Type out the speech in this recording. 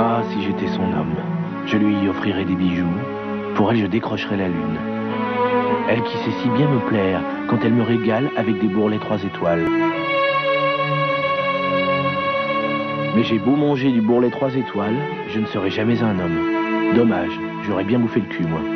Ah, si j'étais son homme, je lui offrirais des bijoux. Pour elle, je décrocherais la lune. Elle qui sait si bien me plaire quand elle me régale avec des bourrelets 3 étoiles. Mais j'ai beau manger du bourrelet 3 étoiles, je ne serai jamais un homme. Dommage, j'aurais bien bouffé le cul, moi.